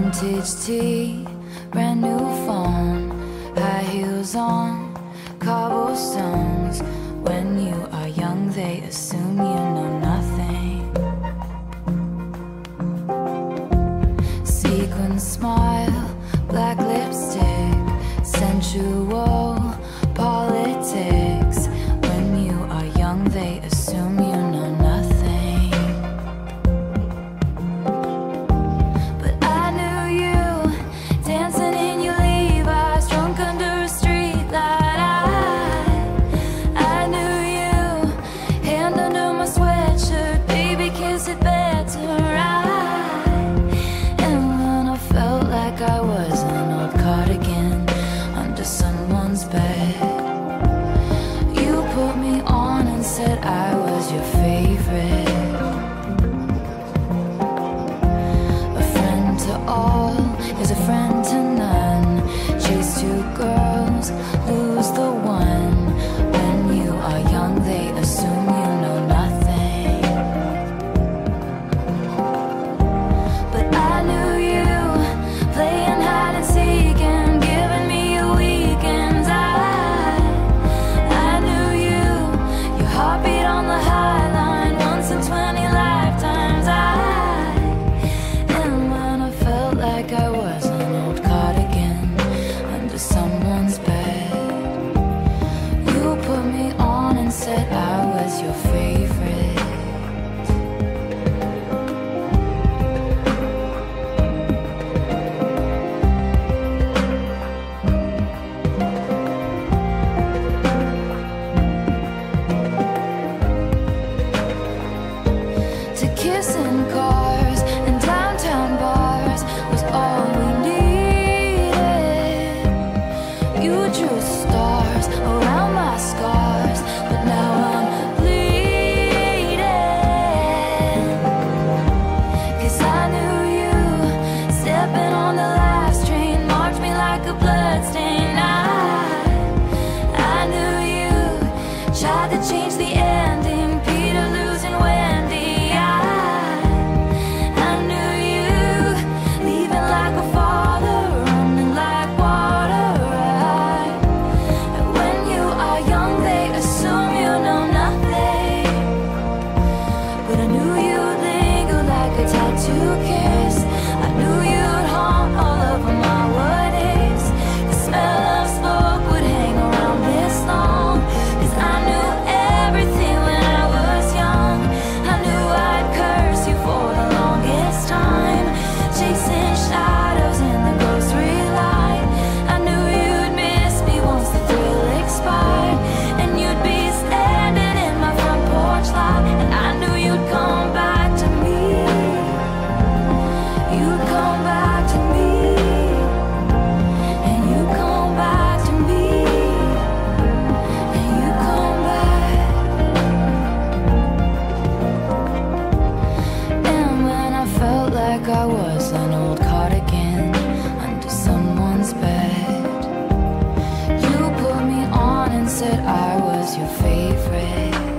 Vintage tea, brand new phone, high heels on, cobblestones. When you are young, they assume you know nothing. Sequin smile, black lipstick, sensual politics. When you are young, they assume you know nothing. I was an old cardigan under someone's bed. You put me on and said I was your favorite. A friend to all is a friend to none. Chase two girls, lose the one. When you are young, they assume you know nothing. But I knew you, playing hide and seek and giving me your weekends. I knew you, your heartbeat on the high line, once in 20 lifetimes. And when I felt like I was an old cardigan under someone's bed, you put me on and said I was your favorite. Kissing cars and downtown bars was all we needed. You drew stars around my scars, but now I'm bleeding. 'Cause I knew you, stepping on the last train, marked me like a bloodstain. I knew you, tried to change the ending, Peter losing Wendy. I was an old cardigan under someone's bed. You put me on and said I was your favorite.